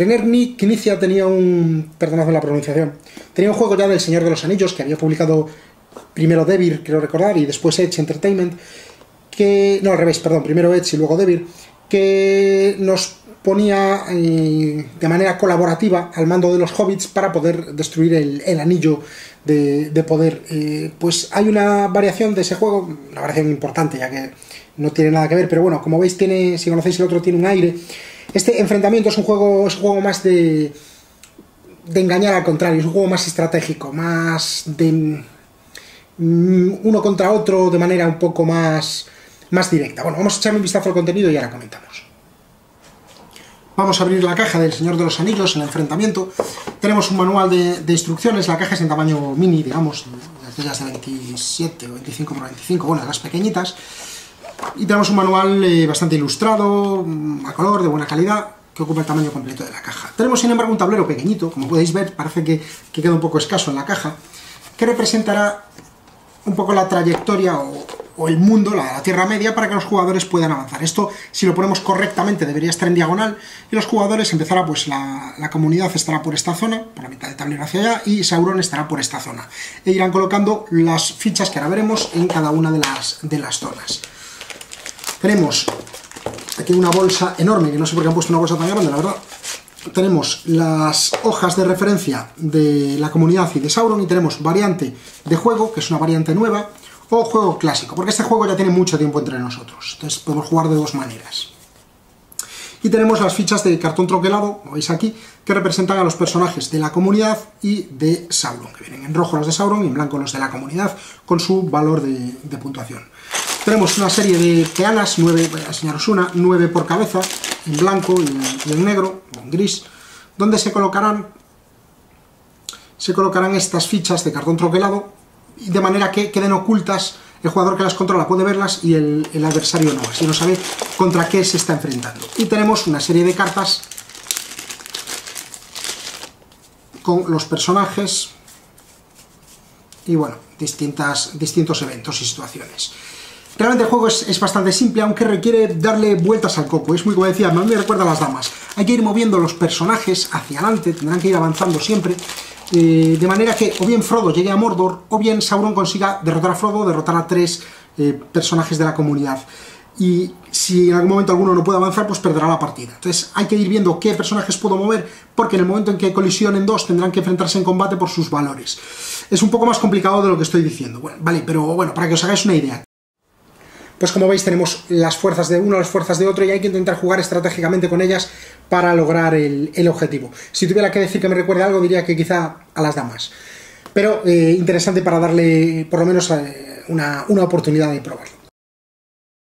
René Knizia tenía perdonad la pronunciación, tenía un juego ya del Señor de los Anillos, que había publicado primero Devir, creo recordar, y después Edge Entertainment, no, al revés, perdón, primero Edge y luego Devir, que nos ponía de manera colaborativa al mando de los hobbits para poder destruir el anillo de poder. Pues hay una variación de ese juego, una variación importante, ya que no tiene nada que ver, pero bueno, como veis, si conocéis el otro, tiene un aire. Este enfrentamiento es un juego más de engañar al contrario, es un juego más estratégico, más de uno contra otro de manera un poco más directa. Bueno, vamos a echarle un vistazo al contenido y ahora comentamos. Vamos a abrir la caja del Señor de los Anillos, el enfrentamiento. Tenemos un manual de instrucciones, la caja es en tamaño mini, digamos, aquellas de 27 o 25 por 25, bueno, las pequeñitas. Y tenemos un manual bastante ilustrado, a color, de buena calidad, que ocupa el tamaño completo de la caja. Tenemos, sin embargo, un tablero pequeñito, como podéis ver, parece que queda un poco escaso en la caja, que representará un poco la trayectoria o el mundo, la Tierra Media, para que los jugadores puedan avanzar. Esto, si lo ponemos correctamente, debería estar en diagonal, y los jugadores empezará, pues la comunidad estará por esta zona, por la mitad del tablero hacia allá, y Sauron estará por esta zona. E irán colocando las fichas que ahora veremos en cada una de las zonas. Tenemos aquí una bolsa enorme, que no sé por qué han puesto una bolsa tan grande, la verdad. Tenemos las hojas de referencia de la comunidad y de Sauron, y tenemos variante de juego, que es una variante nueva, o juego clásico, porque este juego ya tiene mucho tiempo entre nosotros, entonces podemos jugar de dos maneras. Y tenemos las fichas de cartón troquelado, como veis aquí, que representan a los personajes de la comunidad y de Sauron, que vienen en rojo los de Sauron y en blanco los de la comunidad, con su valor de puntuación. Tenemos una serie de peanas, 9, voy a enseñaros una, 9 por cabeza, en blanco y en negro, o en gris, donde se colocarán estas fichas de cartón troquelado, de manera que queden ocultas, el jugador que las controla puede verlas y el adversario no, así no sabe contra qué se está enfrentando. Y tenemos una serie de cartas con los personajes y bueno, distintos eventos y situaciones. Realmente el juego es bastante simple, aunque requiere darle vueltas al coco. Es muy, como decía, me recuerda a las damas. Hay que ir moviendo los personajes hacia adelante, tendrán que ir avanzando siempre, de manera que o bien Frodo llegue a Mordor, o bien Sauron consiga derrotar a Frodo, derrotar a 3 personajes de la comunidad. Y si en algún momento alguno no puede avanzar, pues perderá la partida. Entonces hay que ir viendo qué personajes puedo mover, porque en el momento en que colisionen dos tendrán que enfrentarse en combate por sus valores. Es un poco más complicado de lo que estoy diciendo. Bueno, vale, pero bueno, para que os hagáis una idea. Pues como veis, tenemos las fuerzas de uno, las fuerzas de otro, y hay que intentar jugar estratégicamente con ellas para lograr el objetivo. Si tuviera que decir que me recuerde algo, diría que quizá a las damas. Pero interesante para darle por lo menos una oportunidad de probarlo.